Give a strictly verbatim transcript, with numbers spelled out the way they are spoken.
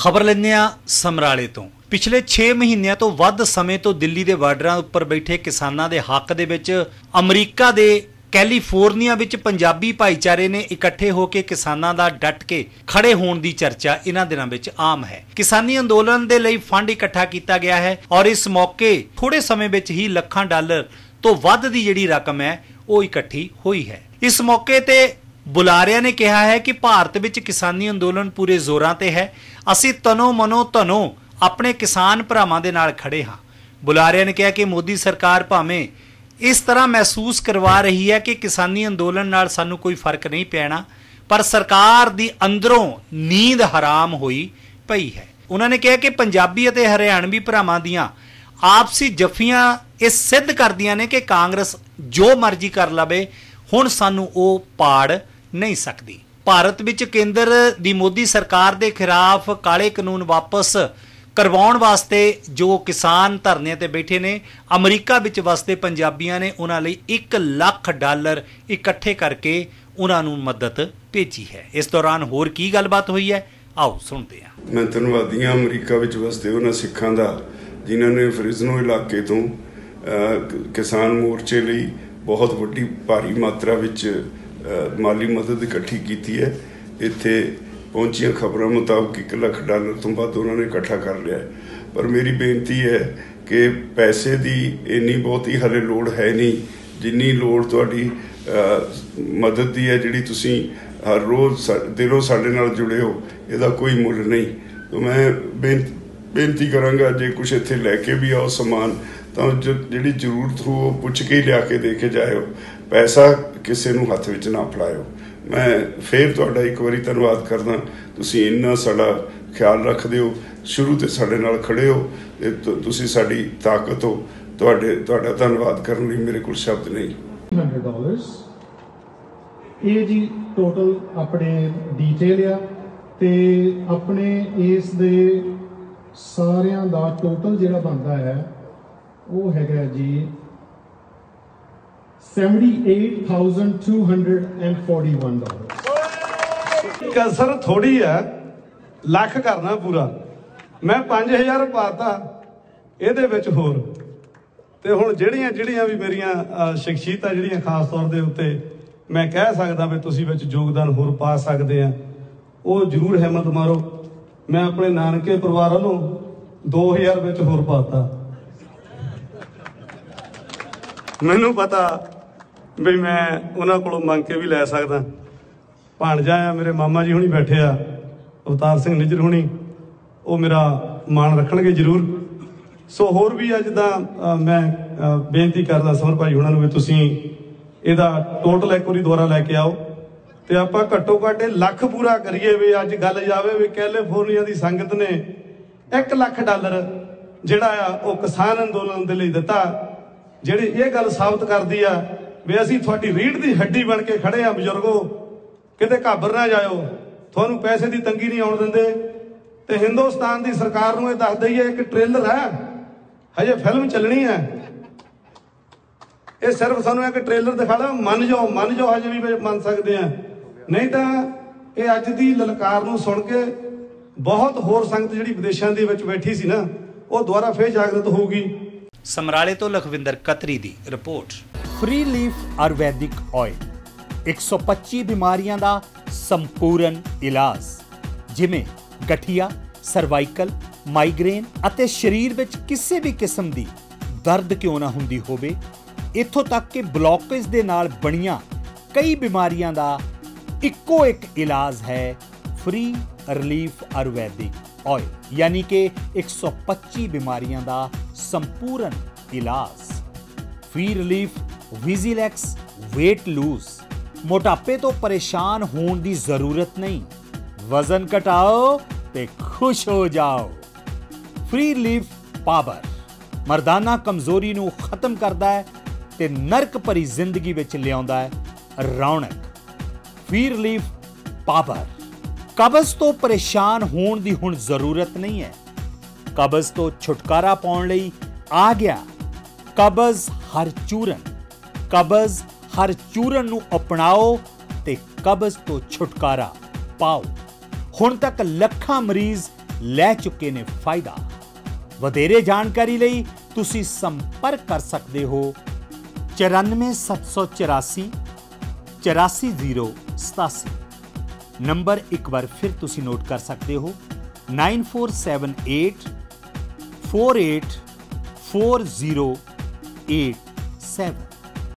खबर लेने समराले तो पिछले छे महीनों तो वध समय तो दिल्ली के बार्डरां उपर बैठे किसानां दे हक दे विच अमरीका दे कैलीफोर्निया विच पंजाबी भाईचारे ने इकट्ठे होकर किसानां दा डट के खड़े होने की चर्चा इन्हां दिनां विच आम है। किसानी अंदोलन दे लई फंड इकट्ठा किया गया है और इस मौके थोड़े समय विच ही लखां डॉलर तो वध दी जिहड़ी रकम है वो इकट्ठी हुई है। इस मौके ते बुलारिया ने कहा है कि भारत विच किसानी अंदोलन पूरे जोरां ते है, असीं तनो मनो धनो अपने किसान भरावां दे नाल खड़े हाँ। बुलारिया ने कहा कि मोदी सरकार भावें इस तरह महसूस करवा रही है कि किसानी अंदोलन नाल सानू कोई फर्क नहीं पैना, पर सरकार दी अंदरों नींद हराम हुई पई है। उन्होंने कहा कि पंजाबी अते हरियाणवी भरावां दियां आपसी जफियां इस सिद्ध करदियां ने कि कांग्रेस जो मर्जी कर लवे, हुण सानू ओ पाड़ नहीं सकती। भारत विच केंद्र दी मोदी सरकार दे खिलाफ काले कानून वापस करवाउण वास्ते जो किसान धरने ते बैठे ने, अमरीका विच वसदे पंजाबियां ने उन्हां लई एक लाख डॉलर इकट्ठे करके उन्हां नूं मदद भेजी है। इस दौरान होर की गलबात हुई है, आओ सुनते हैं। मैं धन्नवादी हाँ अमरीका विच वसदे उन्हां सिखां दा जिन्हां ने फ्रिजनो इलाके तो किसान मोर्चे लई बहुत वड्डी भारी मात्रा विच माली मदद इकट्ठी की है। इत्थे पहुंचिया खबरों मुताबिक एक लाख डॉलर तो बाद उन्होंने इकट्ठा कर लिया है, पर मेरी बेनती है कि पैसे की इन्नी बहुत ही हले लोड़ है नहीं जिन्नी लोड़ तुहाडी मदद की है, जिहड़ी तुसीं हर रोज़ दिलों साडे नाल जुड़े हो, इहदा कोई मुल नहीं। तो मैं बेन बेनती करांगा जे कुछ इत्थे लैके भी आओ समान तो जिहड़ी जरूरत हो वो पुछ के ही लिया के दे के जाओ, पैसा किसी नूं हत्थ विच ना फड़ाओ। मैं फिर तुहाडा एक बारी धन्नवाद करदा, तुसीं इन्ना साडा ख्याल रखदे हो, शुरू ते साडे नाल खड़े हो, ते तुसीं साडी ताकत हो। तुहाडे तुहाडा धन्नवाद करन लई मेरे कोल शब्द नहीं। हंड्रेड डॉलर्स ये जी टोटल अपने डिटेल आ ते अपने इस दे सारियां दा टोटल जिहड़ा बनदा है वो हैगा जी seventy-eight thousand two hundred forty-one dollars। कसर थोड़ी है, लख करना पूरा। मैं पांच हजार पाता ਇਹਦੇ ਵਿੱਚ ਹੋਰ ਤੇ ਹੁਣ ਜਿਹੜੀਆਂ ਜਿਹੜੀਆਂ ਵੀ ਮੇਰੀਆਂ ਸ਼ਖਸੀਅਤਾਂ ਜਿਹੜੀਆਂ ਖਾਸ ਤੌਰ ਦੇ ਉੱਤੇ ਮੈਂ ਕਹਿ ਸਕਦਾ ਵੀ ਤੁਸੀਂ ਵਿੱਚ ਯੋਗਦਾਨ ਹੋਰ ਪਾ ਸਕਦੇ ਆ, ਉਹ ਜ਼ਰੂਰ ਹਿੰਮਤ ਮਾਰੋ। ਮੈਂ ਆਪਣੇ ਨਾਨਕੇ ਪਰਿਵਾਰ ਵੱਲੋਂ ਦੋ ਹਜ਼ਾਰ ਵਿੱਚ ਹੋਰ ਪਾਤਾ। ਮੈਨੂੰ ਪਤਾ भी मैं उन्होंने को मंग के भी लै सकदा। भाणजा आ मेरे मामा जी हुणी बैठे आ, अवतार सिंह निजर हुणी, वो मेरा मान रखणगे जरूर। सो होर भी अज दा मैं बेनती करदा समर भाई हुणां नूं भी तुसीं इहदा टोटल एक वारी दुबारा लैके आओ ते आपां घट्टो घट्ट लख पूरा करिए। भी अज गल जावे भी कैलीफोर्निया दी संगत ने एक लख डॉलर जिहड़ा आ वो किसान अंदोलन दे लई दित्ता, जिहड़ी ये गल साबित करदी आ भी असीं तुहाडी रीढ़ दी हड्डी बन के खड़े आ। बजुर्गो किते घाबर ना जाओ, तुहानूं पैसे की तंगी नहीं आउण दिंदे। ते हिंदुस्तान की सरकार नूं इह दस दईए एक ट्रेलर है, हजे फिल्म चलनी है, ये सिर्फ सानूं एक ट्रेलर दिखा लो, मन जाओ मन जाओ हजे भी मन सकते हैं, नहीं तो ये अज की ललकार नूं सुन के बहुत होर संगत जिहड़ी विदेशां दे विच बैठी सी ना, वो दोबारा फिर जागृत होगी। समराले तो लखविंदर कतरी दी report. Free leaf Ayurvedic oil एक सौ पच्चीस बीमारियां दा संपूर्ण इलाज, जिमें गठिया, सर्वाइकल, माइग्रेन अते शरीर विच किसी भी किस्म दी दर्द क्यों ना हुंदी होवे, इत्थों तक कि ब्लॉकेज दे नाल बणियां कई बीमारियां दा इक्को एक इलाज है फ्री रिलीफ आयुर्वैदिक ऑयल, यानी कि एक सौ पच्चीस बीमारियां दा संपूर्ण इलाज। Free relief Vigilax weight lose, मोटापे तो परेशान होने की जरूरत नहीं, वजन घटाओ ते खुश हो जाओ। फ्री रिलीफ पावर मर्दाना कमजोरी नूं खत्म करता है ते नरक भरी जिंदगी विच लियाउंदा है रौनक। फ्री रिलीफ पावर कब्ज तो परेशान होने की हुण जरूरत नहीं है, कब्ज तो छुटकारा पाउण लई आ गया कब्ज हर चूरन। कब्ज हर चूरन नूं अपनाओ ते कब्ज तो छुटकारा पाओ। हुण तक लखां मरीज ਲੈ ਚੁੱਕੇ ਨੇ ਫਾਇਦਾ। ਵਧੇਰੇ ਜਾਣਕਾਰੀ ਲਈ ਤੁਸੀਂ ਸੰਪਰਕ ਕਰ ਸਕਦੇ ਹੋ ਚੁਰਾਨਵੇਂ ਸੱਤ ਸੌ ਚੁਰਾਸੀ ਚੁਰਾਸੀ ਜ਼ੀਰੋ ਸਤਾਸੀ। ਨੰਬਰ ਇੱਕ ਵਾਰ ਫਿਰ ਤੁਸੀਂ ਨੋਟ ਕਰ ਸਕਦੇ ਹੋ nine four seven eight four eight four zero eight seven.